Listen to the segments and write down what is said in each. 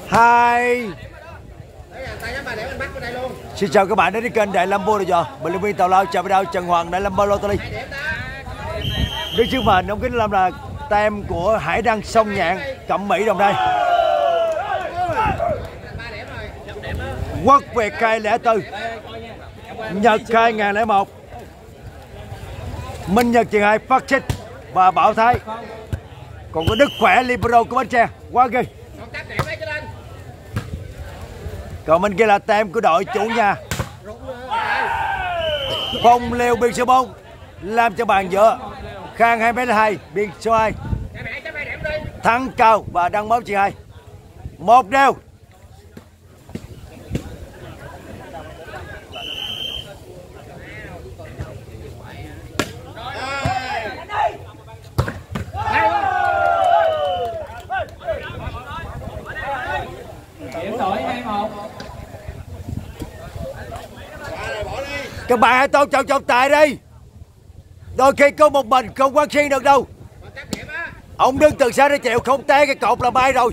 2. Xin chào các bạn đến với kênh Đại Lâm Bô Đồ Giò. Bình luận viên Tào Lao chào video Trần Hoàng Đại Lâm Bô Lottery. Đứng trước màn ông Kính Lâm là tem của Hải Đăng Sông Nhạn Cẩm Mỹ Đồng Nai. Quốc Việt 204, Nhật 2001, Minh Nhật Tiền Hai, Phát Xích và Bảo Thái. Còn có Đức Khỏe Libero của Bến Tre, quá ghê. Còn bên kia là tem của đội chủ nhà Phong Liêu biên số 4, làm cho bàn giữa Khang 2m2 biên số 2, Thắng Cao và Đăng Máu Chị 2. 1-0. Các bạn hãy tôn trọng trọng tài đi. Đôi khi có một mình không quan xuyên được đâu. Ông đứng từ xa để chịu, không té cái cột là bay rồi.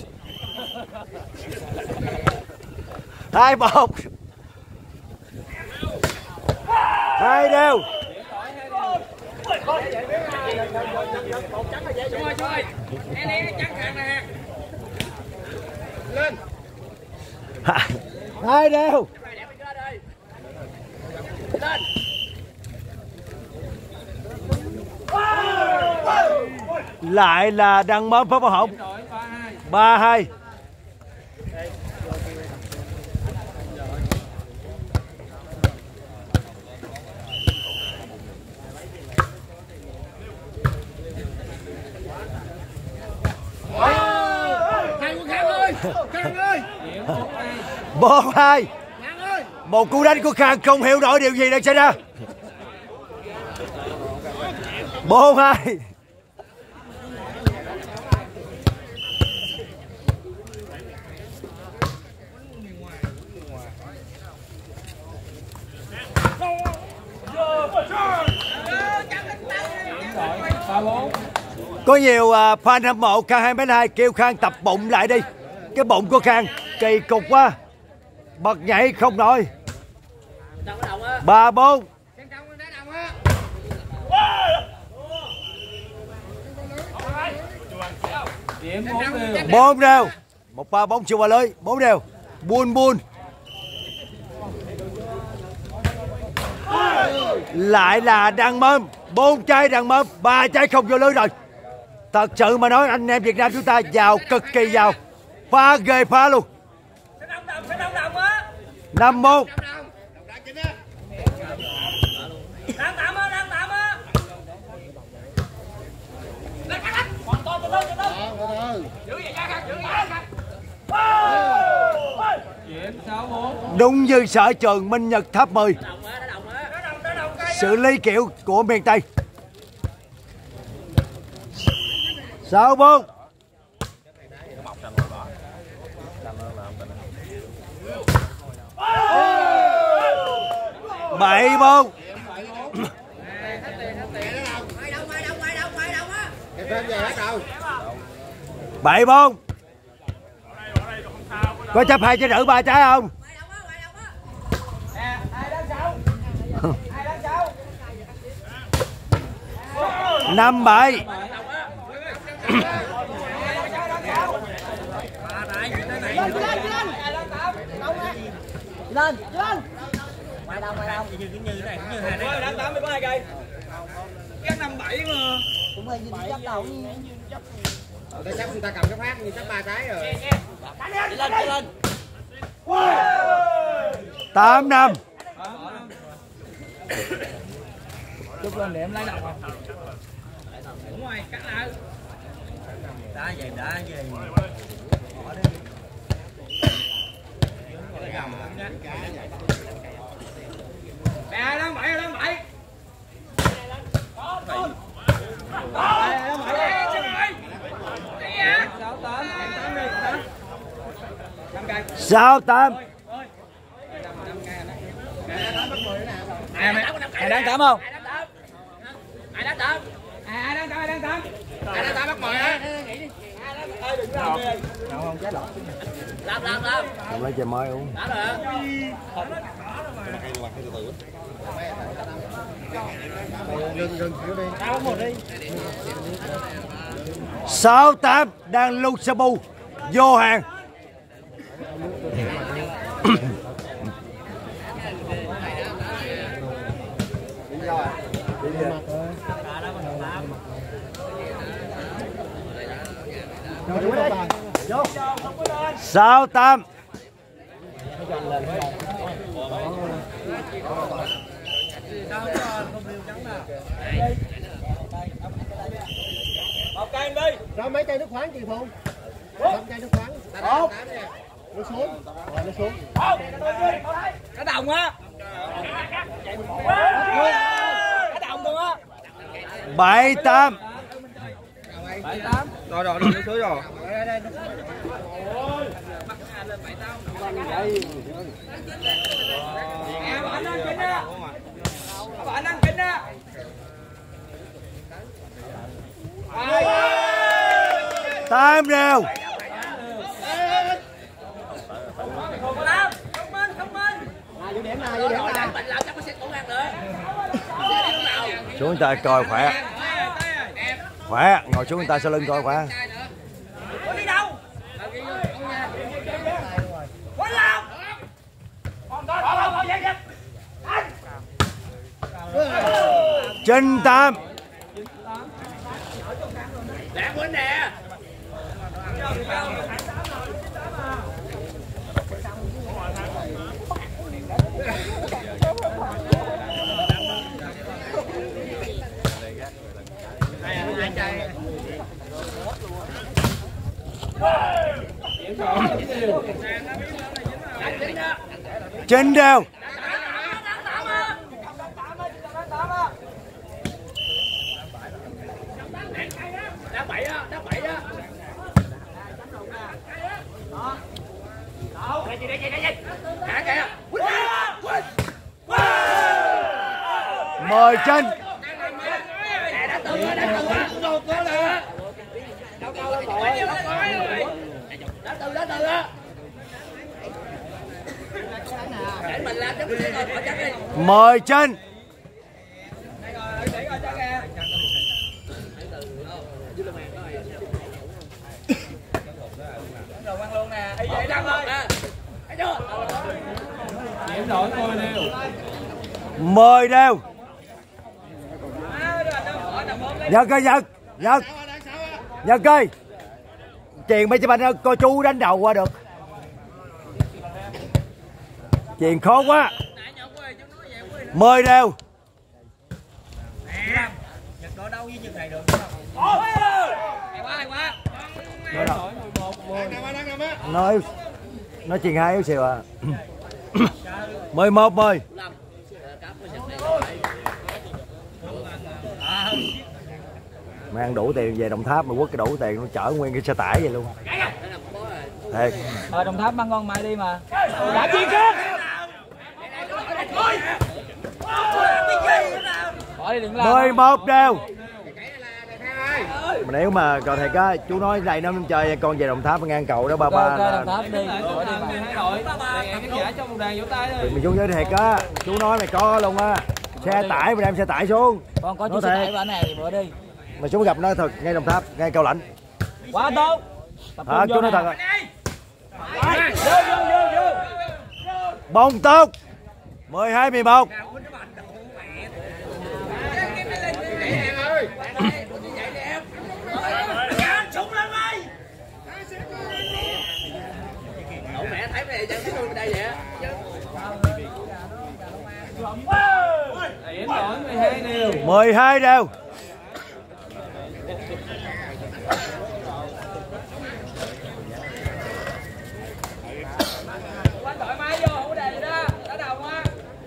2-1. 2-0. Lên. 2-0. Lại là Đăng Mớm Pháp Bảo Hồng. 3-2. Khang ơi. 4-2. Một cú đánh của Khang không hiểu nổi điều gì đang xảy ra. 4-2. Có nhiều fan hâm mộ K2M2 kêu Khang tập bụng lại đi. Cái bụng của Khang kỳ cục quá, bật nhảy không nổi. 3-4. 4-0. 1-3 bóng chưa vào lưới. 4-0. Buôn lại là Đăng Mớm. 4 trái Đăng Mớm, 3 trái không vô lưới rồi. Thật sự mà nói anh em Việt Nam chúng ta giàu, cực kỳ giàu. Phá ghê phá luôn. 5-1. Đúng như sở trường Minh Nhật Tháp 10. Xử lý kiểu của miền Tây. 6-4. 7-4. 7-4. Có chấp 2 trái rưỡi 3 trái không? 5-7. Lên. Ngoài đâu. Như này cũng như hai này. Đám 8 mới có 2 cây. Cái 57 mà. Cũng hơi như chấp đầu. Để chắc người ta cầm cái phát như chắc 3 trái rồi. Lên. 8-5. Chúc lên để em lấy đầu không? Đúng rồi, cắt lại. Đá về. Bỏ đi. Nè, đang 7. Sao Tám? Ai đang tám không? Ai đang tám? Ai đang tám bắt mồi á. Đừng làm. Không trái lọt. Làm. Không lấy chai mới uống. Đã rồi hả? 6-8 đang lưu Sabu vô hàng. Sáu tám. Một cây đi. Rồi mấy chai nước khoáng chị Phụng. 5 chai nước khoáng. Nó xuống. Rồi nó xuống. Cá đồng á. Cá đồng luôn á. 7-8. 7-8. Rồi nó xuống rồi. Bạn ăn kính á. Bạn ăn kính á. 8 đều. Vô điểm nào, vô điểm nào. Xuống người ta coi khỏe. Khỏe, ngồi xuống người ta sau lưng coi khỏe. Đi đâu? Quên làm. Trên 8. Đẹp quá nè. Trên đều. Đá bậy đó. Hả kìa. Mời chân. Đá từ á. Để mình làm cho mình khỏi chắc đi. Mời chân. Rồi quăng luôn nè. Ý vậy đăng thôi. Thấy chưa? Điểm đổi ngôi đều. 10 đều. Nhật ơi, Nhật ơi. Chuyền mấy chim anh coi chú đánh đầu qua được. Chuyền khó quá. 10 đều. Nhật đổi đâu với Nhật này được không? Hay quá. Nói chuyền 2 yếu xìu à. 11 10. Mày ăn đủ tiền về Đồng Tháp mà quất cái đủ tiền nó chở nguyên cái xe tải vậy luôn. Thiệt. Đồng Tháp mang con mai đi mà. Đã chi cơ. Khỏi đừng làm. 11 đều. Mà nếu mà còn thiệt á, chú nói đây nó chơi con về Đồng Tháp ngang cầu đó ba. Đồng Tháp đi. Trả cho một đàn vỗ tay đi. Mày xuống với thiệt á, chú nói mày có luôn á. Xe tải mày đem xe tải xuống. Con có chiếc xe tải bữa này bữa đi. Mày xuống gặp nó thật ngay Đồng Tháp, ngay Cao Lãnh. Quá tốt. Chú nói thật. Bông tốt. 12 11. Ủa mẹ thấy mày chẳng thấy luôn đây vậy? Điểm đổi 12 đều. 12 đều. Quanh đội máy vô không có đề gì đó. Đá đồng á.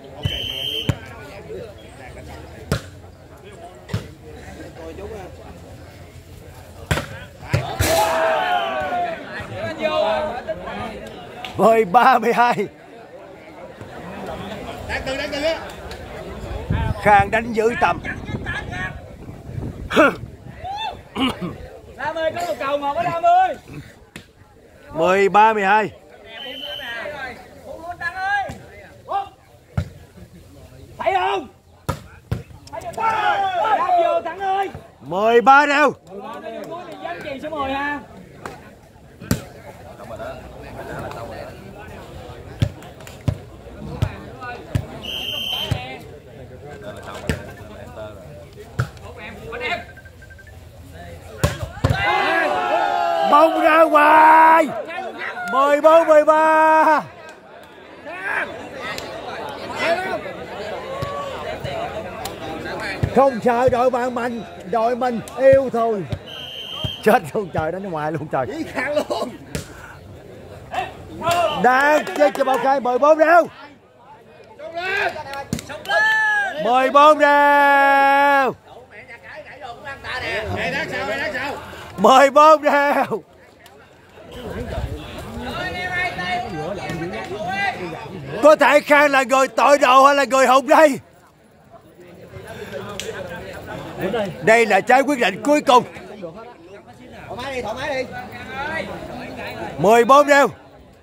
Mười 32. Đáng từ á. Khang đánh giữ tầm. Lam ơi có một cầu 1 đó Lam ơi. 13 12. thấy không? Đáp vô Thắng ơi. 13 đều. Dám chuyền số 10 ha. Bóng ra ngoài. 14-13. Không sợ đội bạn mình, đội mình yêu thôi. Chết luôn trời, đánh ra ngoài luôn trời. Ý khang luôn. Đang chơi cho bao khai 14 đều. 14 đều. 14 đều. Có thể Khang là người tội đồ hay là người hùng đây? Đây là trái quyết định cuối cùng. Thoải mái đi. 14 đều.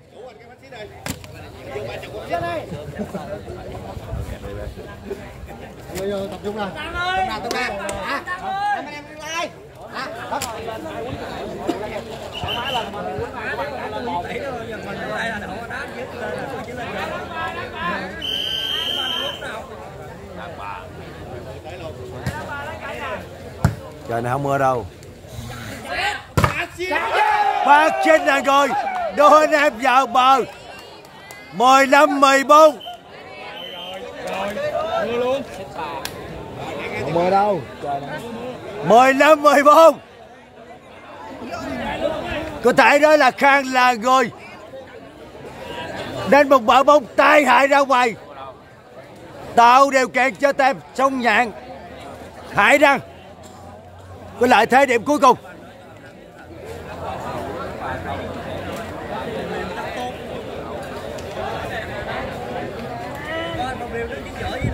Bây giờ tập trung nào. Tập trung nào. Anh em đi lại. Trời này không mưa đâu. Phát trên là rồi. Đưa anh em vào bờ. 15-14. Không mưa đâu. 15-14. Có thể nói là Khang là người nên một quả bóng tai hại ra ngoài, tạo điều kiện cho team Sông Nhạn Hải Đăng có lợi thế điểm cuối cùng. Một điều đó chỉ giỏi